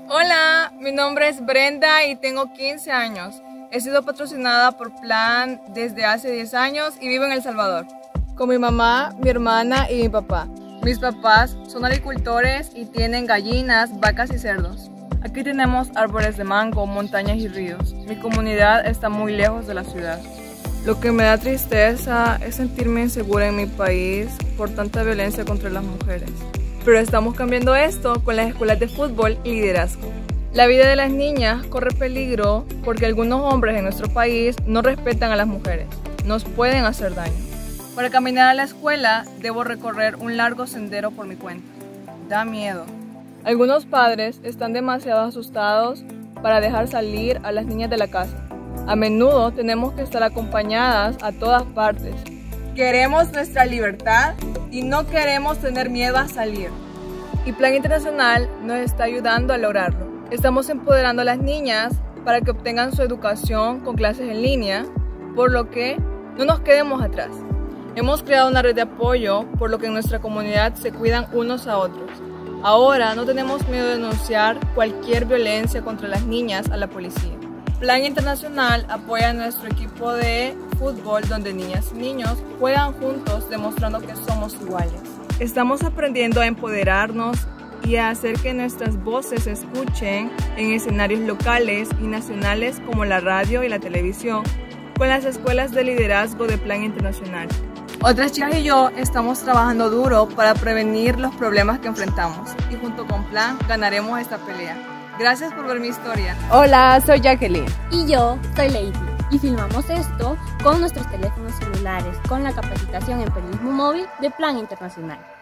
Hola, mi nombre es Brenda y tengo 15 años. He sido patrocinada por Plan desde hace 10 años y vivo en El Salvador, con mi mamá, mi hermana y mi papá. Mis papás son agricultores y tienen gallinas, vacas y cerdos. Aquí tenemos árboles de mango, montañas y ríos. Mi comunidad está muy lejos de la ciudad. Lo que me da tristeza es sentirme insegura en mi país por tanta violencia contra las mujeres. Pero estamos cambiando esto con las escuelas de fútbol y liderazgo. La vida de las niñas corre peligro porque algunos hombres en nuestro país no respetan a las mujeres. Nos pueden hacer daño. Para caminar a la escuela debo recorrer un largo sendero por mi cuenta. Da miedo. Algunos padres están demasiado asustados para dejar salir a las niñas de la casa. A menudo tenemos que estar acompañadas a todas partes. Queremos nuestra libertad y no queremos tener miedo a salir. Y Plan Internacional nos está ayudando a lograrlo. Estamos empoderando a las niñas para que obtengan su educación con clases en línea, por lo que no nos quedemos atrás. Hemos creado una red de apoyo, por lo que en nuestra comunidad se cuidan unos a otros. Ahora no tenemos miedo de denunciar cualquier violencia contra las niñas a la policía. Plan Internacional apoya a nuestro equipo de fútbol donde niñas y niños juegan juntos demostrando que somos iguales. Estamos aprendiendo a empoderarnos y a hacer que nuestras voces se escuchen en escenarios locales y nacionales como la radio y la televisión con las escuelas de liderazgo de Plan Internacional. Otras chicas y yo estamos trabajando duro para prevenir los problemas que enfrentamos y junto con Plan ganaremos esta pelea. Gracias por ver mi historia. Hola, soy Jacqueline. Y yo soy Lady. Y filmamos esto con nuestros teléfonos celulares, con la capacitación en periodismo móvil de Plan Internacional.